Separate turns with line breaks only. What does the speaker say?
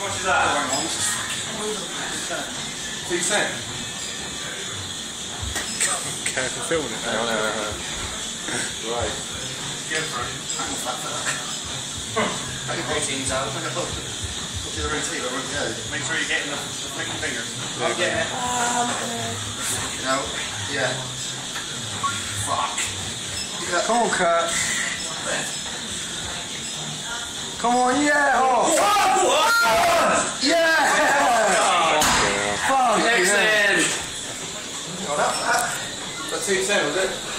much is that?
210.
Careful filming it.
No. Right.
Go for it.
Take your routines out. Look at the routine, where it goes.
Make sure you're getting the flicky fingers.
I'm getting it. No. Yeah. Fuck.
Come on, Kirk. Come on, yeah! Oh! Yeah! Fuck!
Excellent! Oh, that 210, was it?